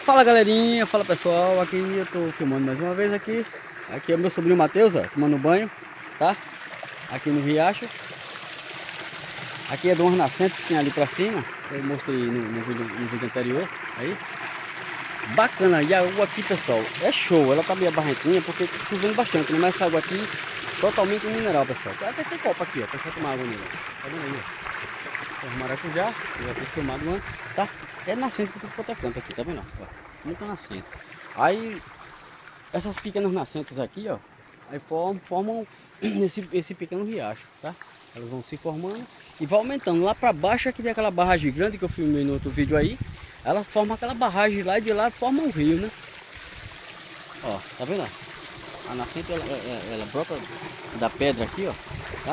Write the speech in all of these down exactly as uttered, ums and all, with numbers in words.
Fala galerinha, fala pessoal, aqui eu tô filmando mais uma vez aqui. Aqui é o meu sobrinho Matheus, ó, tomando banho, tá? Aqui no riacho. Aqui é de uma nascente que tem ali pra cima. Eu mostrei no, no, vídeo, no vídeo anterior. Aí. Bacana, e a água aqui, pessoal, é show. Ela tá meio barrentinha porque tá chovendo bastante, né? Mas essa água aqui totalmente mineral, pessoal. Até tem copo aqui, ó, pra você tomar água nele. Tá vendo aí, ó? Os maracujá, eu já tinha filmado antes, tá? É nascente por tudo quanto é canto aqui, tá vendo? Ó, muita nascente. Aí, essas pequenas nascentes aqui, ó, aí formam, formam esse, esse pequeno riacho, tá? Elas vão se formando e vai aumentando. Lá pra baixo aqui tem aquela barragem grande que eu filmei no outro vídeo aí. Ela forma aquela barragem lá e de lá forma um rio, né? Ó, tá vendo? A nascente, ela, ela, ela brota da pedra aqui, ó, tá?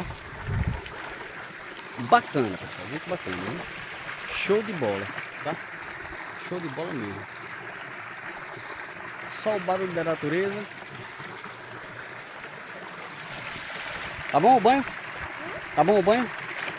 Bacana, pessoal, muito bacana, né? Show de bola, tá? Show de bola mesmo. Só o barulho da natureza. Tá bom o banho? Tá bom o banho?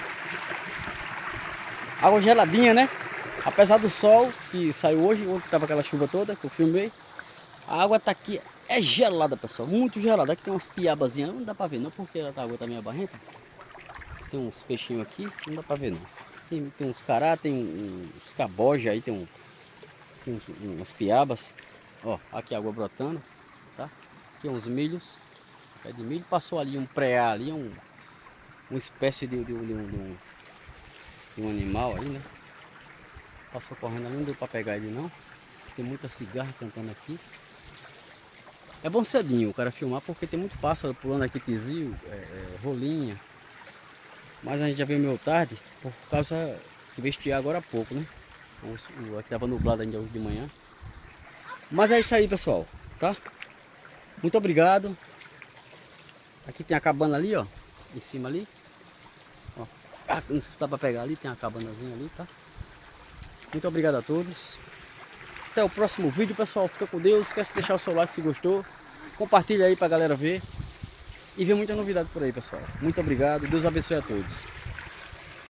Água geladinha, né? Apesar do sol que saiu hoje, ontem tava aquela chuva toda que eu filmei. A água tá aqui, é gelada, pessoal, muito gelada. Aqui tem umas piabazinhas, não dá pra ver não, porque a água tá meio barrenta. Tem uns peixinhos aqui, não dá pra ver não. Tem, tem uns cará, tem uns caboja aí, tem, um, tem uns, umas piabas. Ó, aqui a água brotando, tá? Aqui uns milhos, pé de milho. Passou ali um preá ali, um, uma espécie de, de, de, de, um, de um animal aí, né? Passou correndo ali, não deu pra pegar ele não. Tem muita cigarra cantando aqui. É bom cedinho o cara filmar porque tem muito pássaro pulando aqui, tizio, é, é, rolinha. Mas a gente já veio meio tarde por causa que veio estiar agora há pouco, né? O, o, aqui tava nublado ainda hoje de manhã. Mas é isso aí, pessoal, tá? Muito obrigado. Aqui tem a cabana ali, ó, em cima ali. Ó, ah, não sei se dá pra pegar ali, tem a cabanazinha ali, tá? Muito obrigado a todos. Até o próximo vídeo, pessoal. Fica com Deus. Esquece de deixar o seu like se gostou. Compartilha aí pra galera ver. E ver muita novidade por aí, pessoal. Muito obrigado. Deus abençoe a todos.